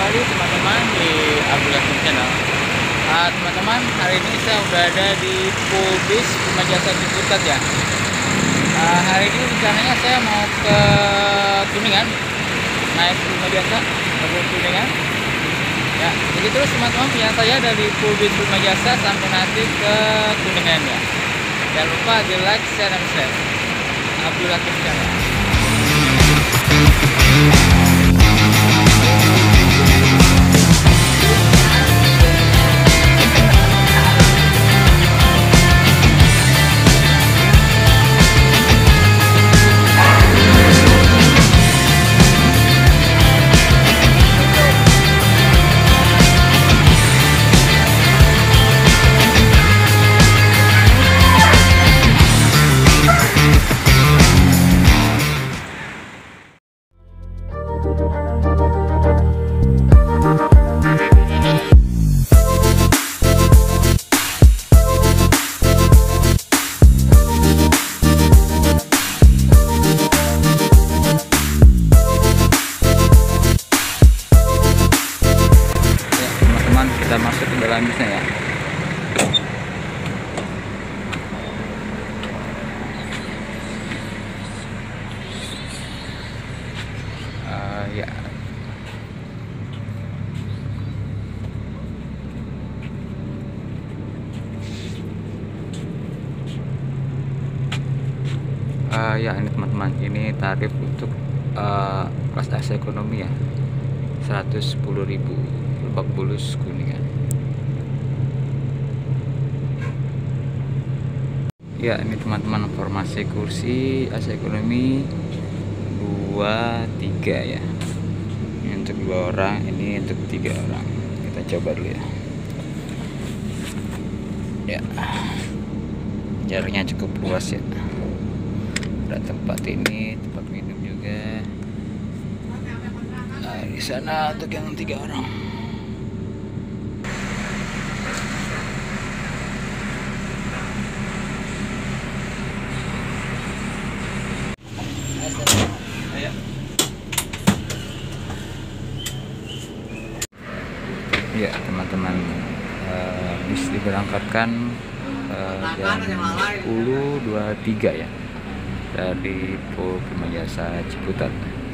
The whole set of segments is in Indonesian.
kembali teman-teman di Abdullah Channel. Teman-teman, hari ini saya udah ada di Pulbis Rumah Jasa Ciputat ya. Hari ini rencananya saya mau ke Kuningan, naik rumah jasa ke Kuningan. Ya, jadi terus teman-teman, punya saya dari Pulbis Rumah Jasa sampai nanti ke Kuningan ya. Jangan lupa di like, share, dan share. Abdullah Channel. Kita masuk ke dalam bisnya ya. Ya. Ya, ini teman-teman, ini tarif untuk kelas AC ekonomi ya, 110.000 Lebak Bulus Kuningan. Ya, ini teman-teman informasi kursi AC ekonomi 23 ya. Ini untuk 2 orang, ini untuk 3 orang. Kita coba dulu ya. Ya, jaraknya cukup luas ya. Ada tempat ini, tempat minum juga. Nah, di sana untuk yang 3 orang. Ya teman-teman, bis diberangkatkan jam 10.23 ya dari Pul Rumah Jasa Ciputat.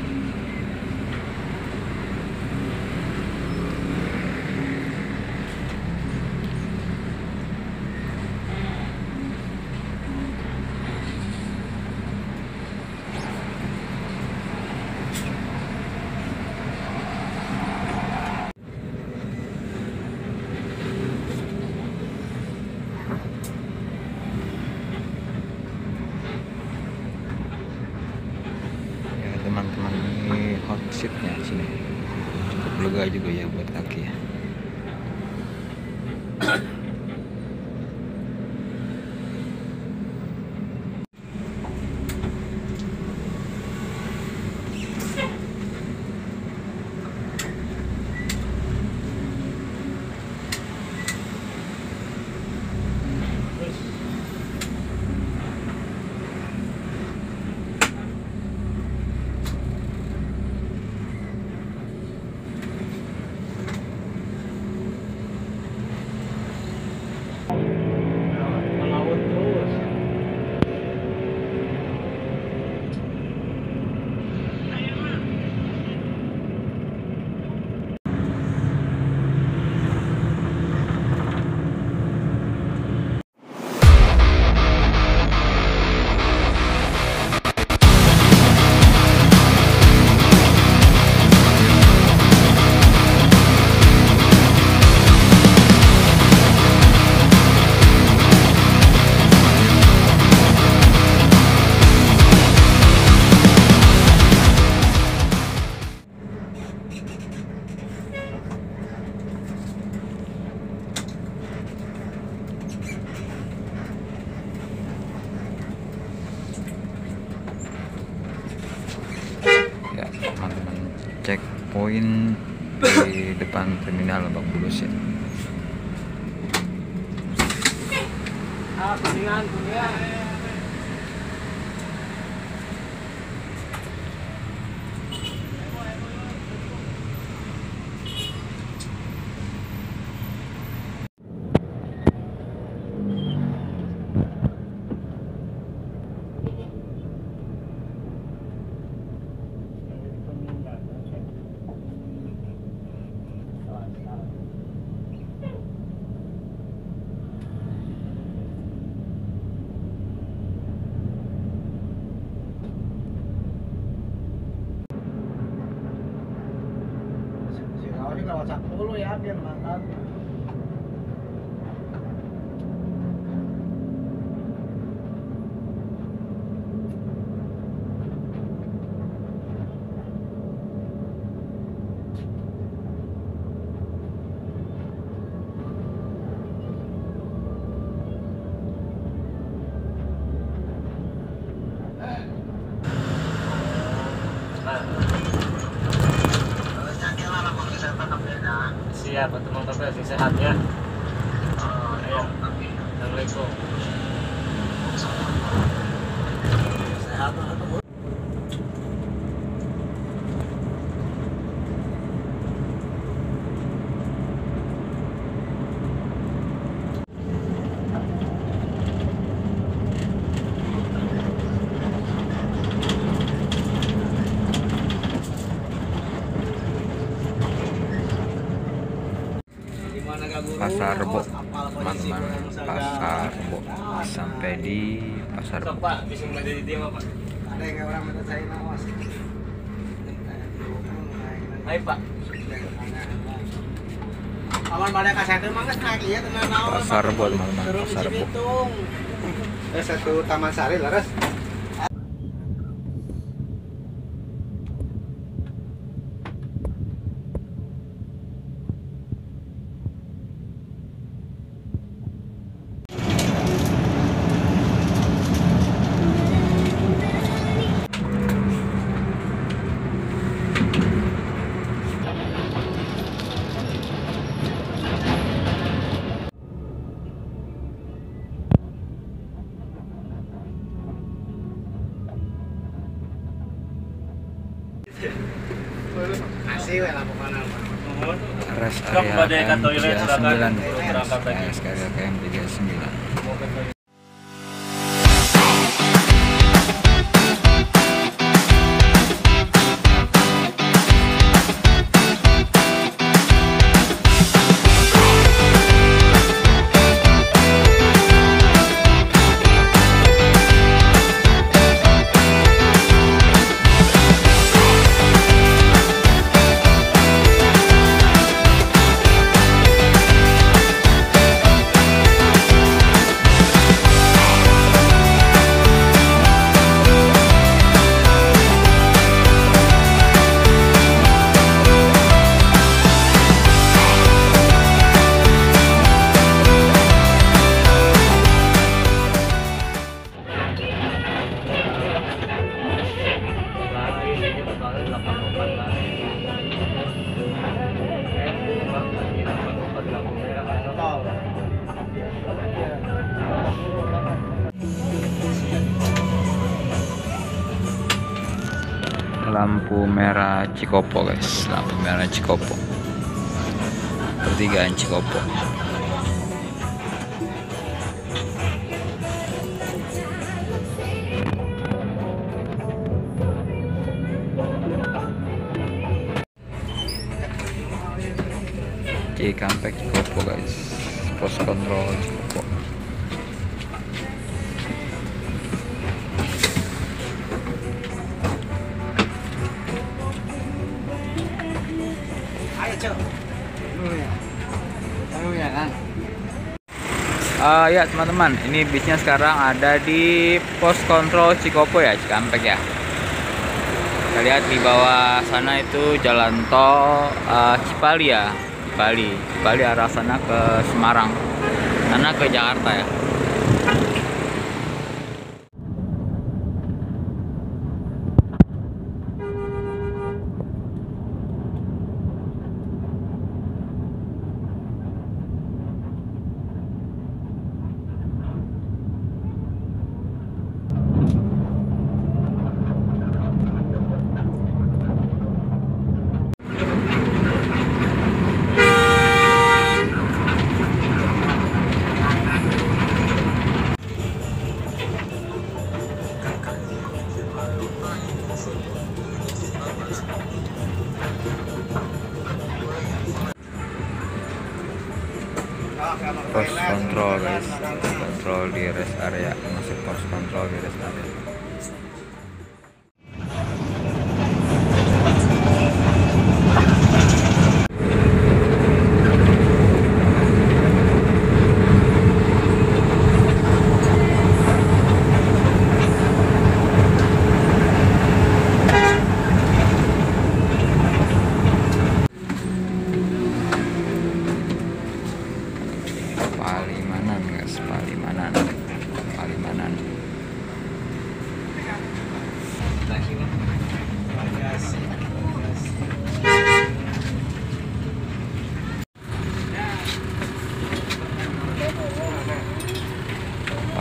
Teman-teman, ini hot seatnya di sini cukup lega juga ya buat kaki ya. Checkpoint di depan terminal Lebak Bulus ya. Kuningan. lewat 10 ya biar makan. Siap untuk motor sehatnya. Ayo. Assalamualaikum. Sehat atau Pasar Rebo, teman-teman. Pasar Rebo, sampai di Pasar Rebo. Pak, bisa menjadi dia Pak. ada yang orang minta saya nawas. Hai Pak. Awan pada kasih itu mangga naik lihat tenan naon. Pasar Rebo, teman-teman. Pasar Rebo. Satu Taman Sari laras. Asih we lapokan Rest Stop badai area ke toilet, silakan. KM39. Berangkat lagi. Rest area KM39. Lampu merah Cikopo, guys. Lampu merah Cikopo. Pertigaan Cikopo. Cikampek Cikopo, guys. Pos kontrol Cikopo. Ya teman-teman, ini bisnya sekarang ada di pos kontrol Cikopo ya, Cikampek ya. Kita lihat di bawah sana itu jalan tol Cipali ya, Cipali arah sana ke Semarang, sana ke Jakarta ya. Pos kontrol, guys. Kontrol di rest area, masuk pos kontrol di rest area.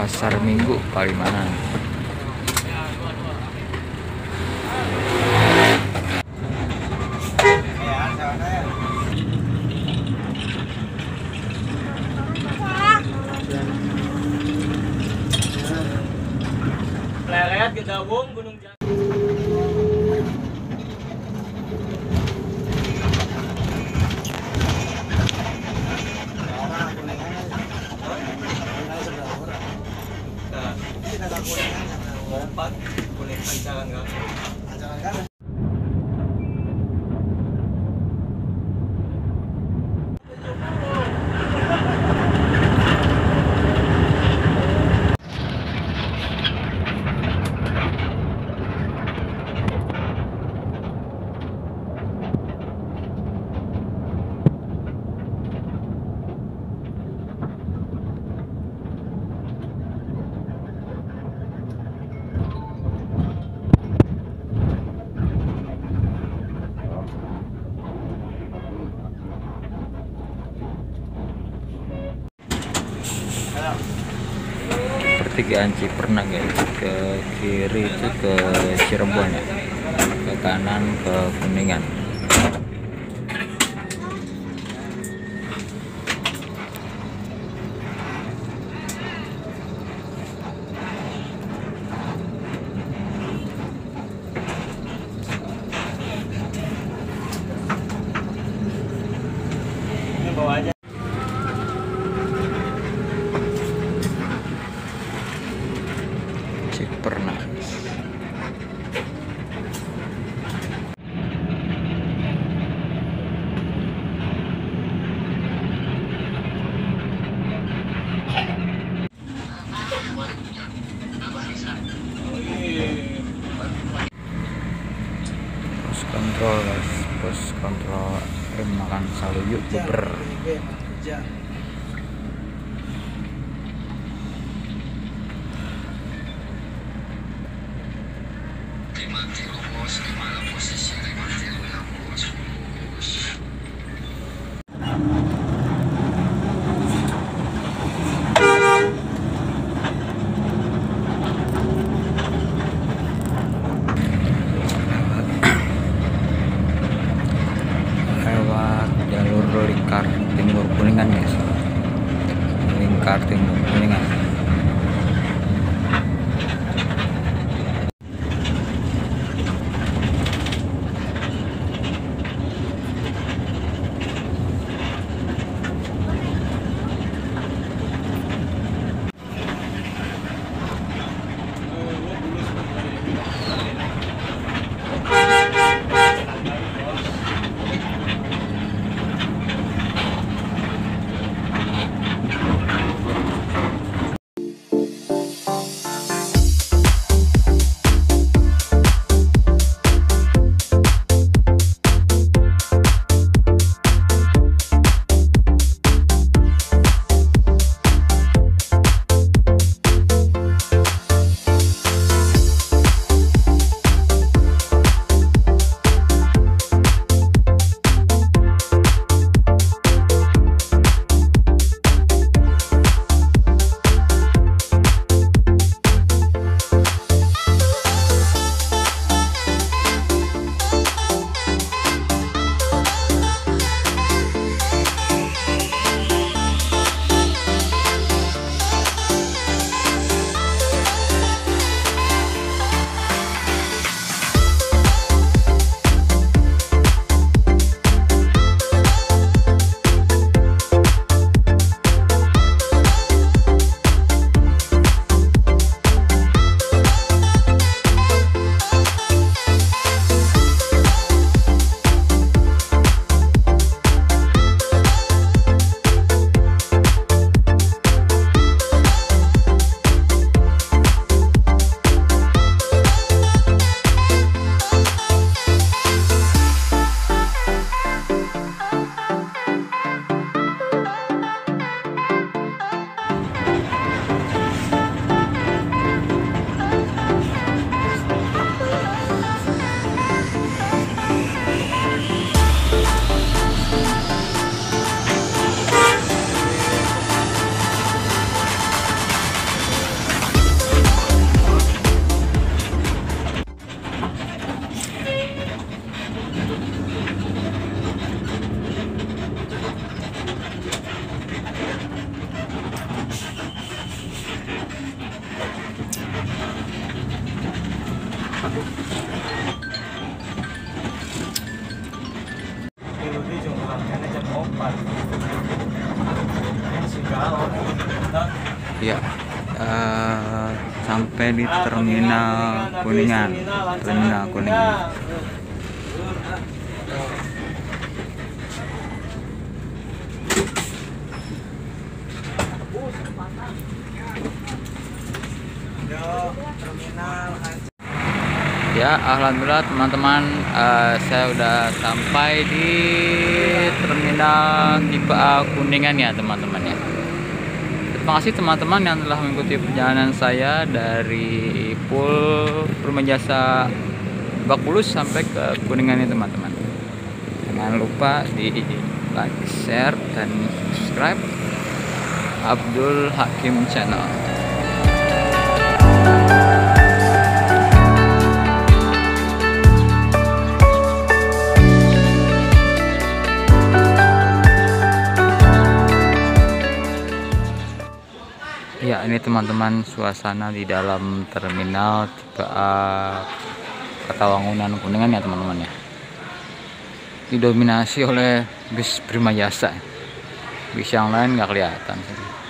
Pasar Minggu Palimanan. Leret gedawung Gunung Jati. Kuning pancangan kan? Pertigaan Ciperna guys, ke kiri itu ke Cirebon ya, ke kanan ke Kuningan. Ini bawa aja. Ciperna. Pos kontrol guys, pos kontrol makan saluyuk buber. Lewat jalur lingkar timur Kuningan guys, lingkar timur Kuningan. Ya, sampai di terminal Kuningan. Terminal Kuningan. Ya, alhamdulillah teman-teman, saya udah sampai di terminal JPA Kuningan ya teman-teman ya. Terima kasih teman-teman yang telah mengikuti perjalanan saya dari Pool Permajasa Lebak Bulus sampai ke Kuningan ini teman-teman. Jangan lupa di like, share, dan subscribe Abdul Hakim Channel. Ya, ini teman-teman suasana di dalam terminal JPA Kertawangunan Kuningan ya teman-teman ya. Didominasi oleh bis Primajasa. Bis yang lain nggak kelihatan.